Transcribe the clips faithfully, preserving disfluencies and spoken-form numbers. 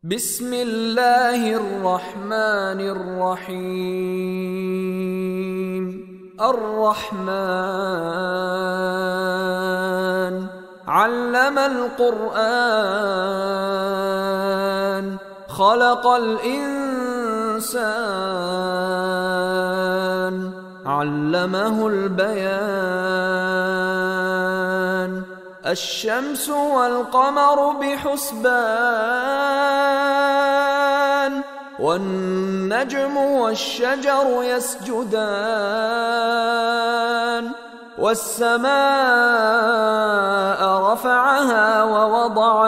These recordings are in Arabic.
بسم الله الرحمن الرحيم. الرحمن علم القرآن خلق الإنسان علمه البيان. الشمس والقمر بحسبان والنجم والشجر يسجدان. والسماء رفعها ووضع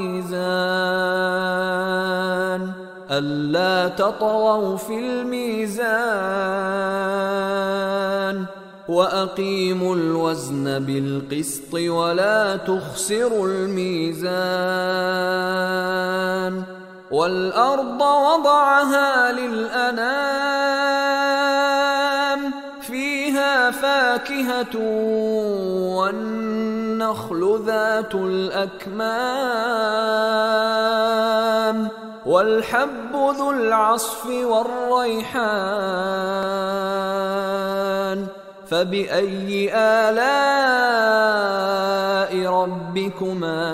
الميزان ألا تطغوا في الميزان وأقيموا الوزن بالقسط ولا تخسروا الميزان. والأرض وضعها للأنام فيها فاكهة والنخل ذات الأكمام والحب ذو العصف والريحان. فبأي آلاء ربكما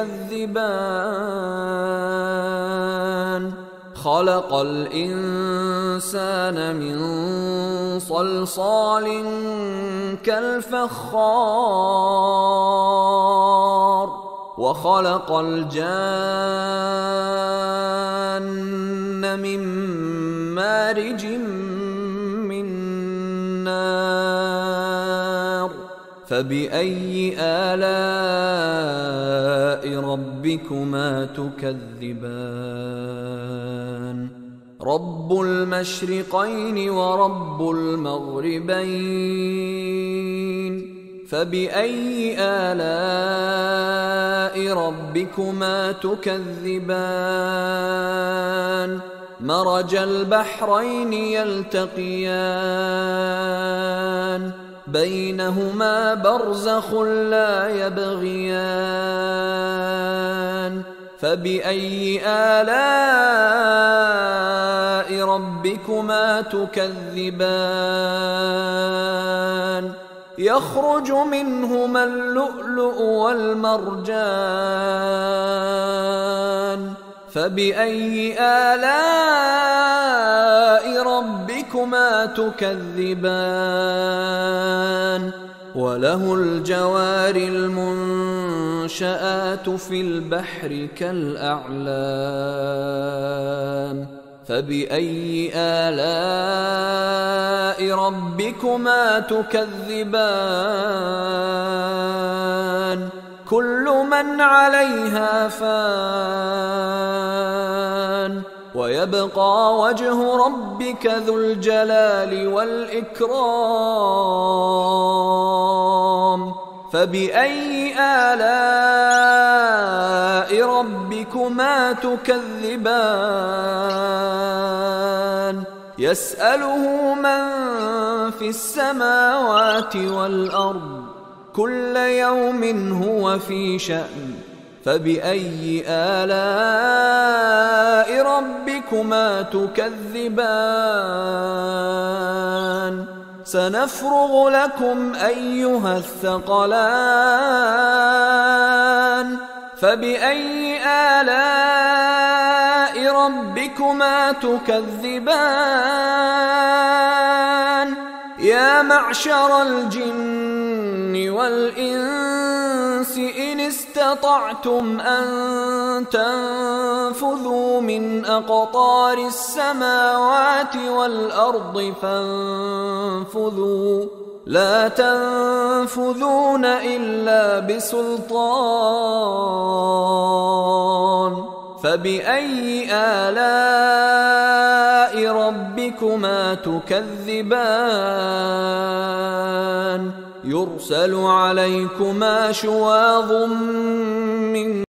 تكذبان؟ خلق الإنسان من صلصال كالفخار وخلق الجان من مارج من نار. فبأي آلاء ربكما تكذبان؟ رب المشرقين ورب المغربين. فبأي آلاء ربكما تكذبان؟ مرج البحرين يلتقيان بينهما برزخ لا يبغيان. فبأي آلاء ربكما تكذبان؟ يخرج منهما اللؤلؤ والمرجان. فبأي آلاء ربكما تكذبان؟ وله الجوار المنشآت في البحر كالأعلام. فبأي آلاء ربكما تكذبان؟ كل من عليها فان ويبقى وجه ربك ذو الجلال والإكرام. فبأي آلاء ربكما تكذبان؟ يسأله من في السماوات والأرض كل يوم هو في شأن. فبأي آلاء ربكما تكذبان؟ سنفرغ لكم أيها الثقلان. فبأي آلاء ربكما تكذبان؟ يا معشر الجن والإنس إن استطعتم أن تنفذوا من أقطار السماوات والأرض فانفذوا لا تنفذون إلا بسلطان. فبأي آلاء ربكما تكذبان؟ يرسل عليكما شواظ من